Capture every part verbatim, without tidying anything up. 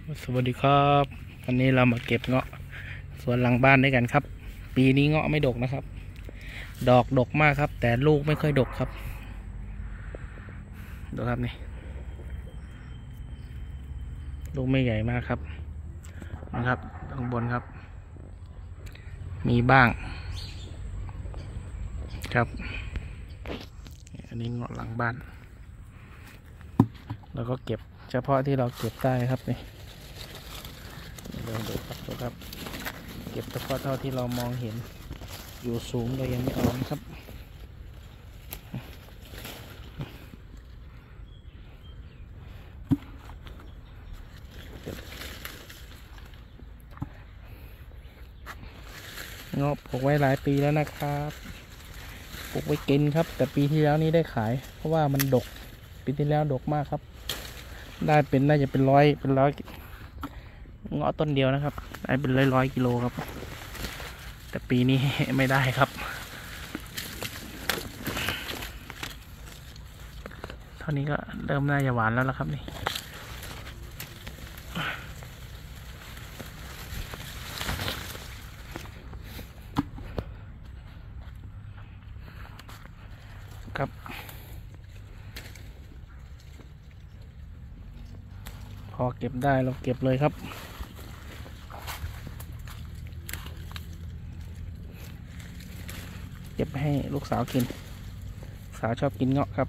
สวัสดีครับวันนี้เรามาเก็บเงาะสวนหลังบ้านด้วยกันครับปีนี้เงาะไม่ดกนะครับดอกดกมากครับแต่ลูกไม่ค่อยดกครับดูครับนี่ลูกไม่ใหญ่มากครับนะครับข้างบนครับมีบ้างครับอันนี้เงาะหลังบ้านเราก็เก็บเฉพาะที่เราเก็บได้ครับนี่เราดูครับดูครับเก็บเฉพาะเท่าที่เรามองเห็นอยู่สูงเรายังไม่เอานะครับเงาะปลูกไว้หลายปีแล้วนะครับปลูกไว้กินครับแต่ปีที่แล้วนี้ได้ขายเพราะว่ามันดกปีที่แล้วดกมากครับได้เป็นน่าจะเป็นร้อยเป็นร้อยเงาะต้นเดียวนะครับได้เป็นร้อยร้อยกิโลครับแต่ปีนี้ไม่ได้ครับเท่านี้ก็เริ่มน่าจะหวานแล้วละครับนี่ครับพอเก็บได้เราเก็บเลยครับเก็บให้ลูกสาวกินสาวชอบกินเงาะครับ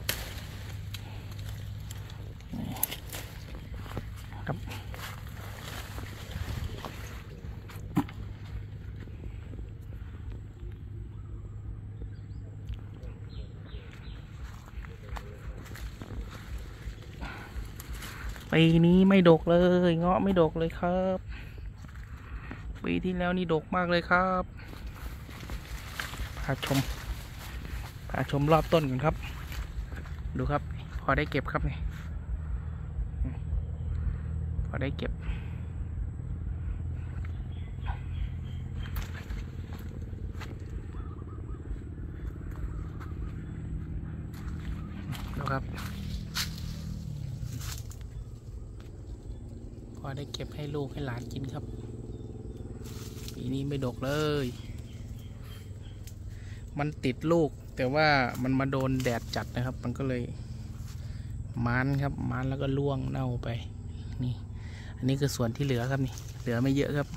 ครับปีนี้ไม่ดกเลยเงาะไม่ดกเลยครับปีที่แล้วนี่ดกมากเลยครับพาชมพาชมรอบต้นกันครับดูครับพอได้เก็บครับนี่พอได้เก็บดูครับพอได้เก็บให้ลูกให้หลานกินครับปีนี้ไม่ดกเลยมันติดลูกแต่ว่ามันมาโดนแดดจัดนะครับมันก็เลยมันครับมันแล้วก็ร่วงเน่าไปนี่อันนี้คือส่วนที่เหลือครับนี่เหลือไม่เยอะครับ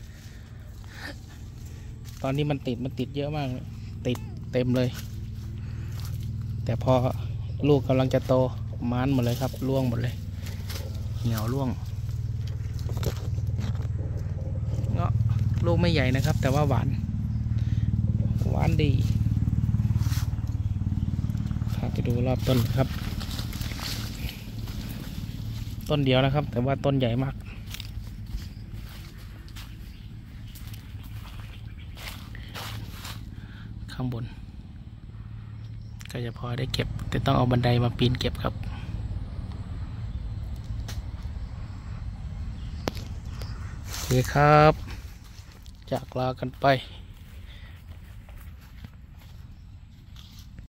ตอนนี้มันติดมันติดเยอะมากติดเต็มเลยแต่พอลูกกำลังจะโตมันหมดเลยครับร่วงหมดเลยเหี่ยวร่วงเงาะลูกไม่ใหญ่นะครับแต่ว่าหวานหวานดีพาไปดูรอบต้นครับต้นเดียวนะครับแต่ว่าต้นใหญ่มากข้างบนก็จะพอได้เก็บแต่ต้องเอาบันไดมาปีนเก็บครับโอเคครับจากลากันไป